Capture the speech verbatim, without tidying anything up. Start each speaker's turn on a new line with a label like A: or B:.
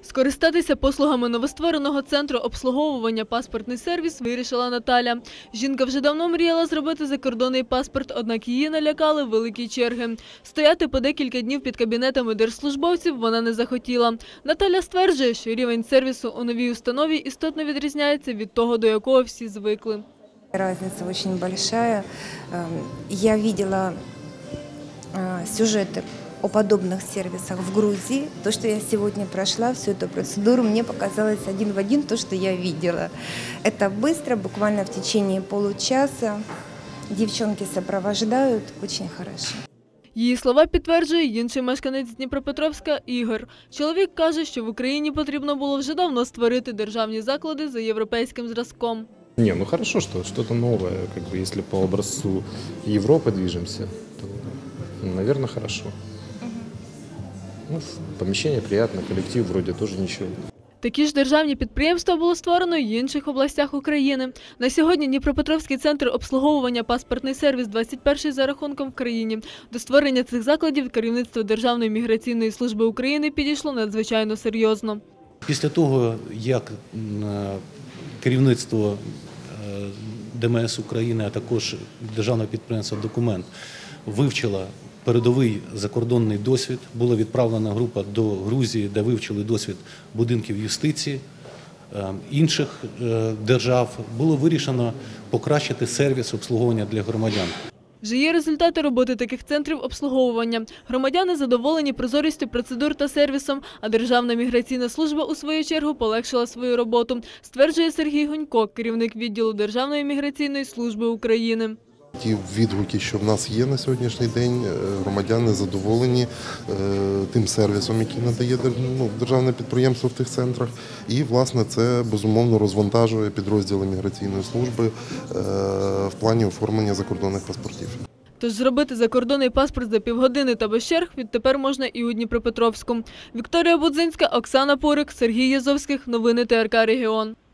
A: Скористатися послугами новоствореного центру обслуговування «Паспортний сервіс» вирішила Наталя. Жінка вже давно мріяла зробити закордонний паспорт, однак її налякали великі черги. Стояти по декілька днів під кабінетами держслужбовців вона не захотіла. Наталя стверджує, що рівень сервісу у новій установі істотно відрізняється від того, до якого всі звикли.
B: Разница очень большая. Я видела сюжеты о подобных сервисах в Грузии. То, что я сегодня прошла, всю эту процедуру, мне показалось один в один то, что я видела. Это быстро, буквально в течение получаса. Девчонки сопровождают, очень хорошо.
A: Її слова підтверджує інший мешканець Дніпропетровська Ігор. Чоловік каже, що в Україні потрібно було вже давно створити державні заклади за європейським зразком.
C: Не, ну хорошо, что что-то новое, как бы, если по образцу Европы движемся, то, наверное, хорошо. Ну, помещение приятно, коллектив вроде тоже ничего.
A: Такі ж державні підприємства було створено й в інших областях України. На сьогодні Дніпропетровський центр обслуговування «Паспортний сервіс» двадцять перший за рахунком в країні. До створення цих закладів керівництво Державної міграційної служби України підійшло надзвичайно серйозно.
D: Після того, як керівництво ДМС України, а також державного підприємства «Документ» вивчило передовий закордонний досвід, була відправлена група до Грузії, де вивчили досвід будинків юстиції інших держав, було вирішено покращити сервіс обслуговування для громадян.
A: Вже є результати роботи таких центрів обслуговування. Громадяни задоволені прозорістю процедур та сервісом, а Державна міграційна служба у свою чергу полегшила свою роботу, стверджує Сергій Гунько, керівник відділу Державної міграційної служби України.
E: Ті відгуки, що в нас є на сьогоднішній день, громадяни задоволені тим сервісом, який надає ну, державне підприємство в тих центрах. І, власне, це, безумовно, розвантажує підрозділи міграційної служби в плані оформлення закордонних паспортів.
A: Тож зробити закордонний паспорт за півгодини та без черг відтепер можна і у Дніпропетровську. Вікторія Будзинська, Оксана Пурик, Сергій Язовських. Новини ТРК «Регіон».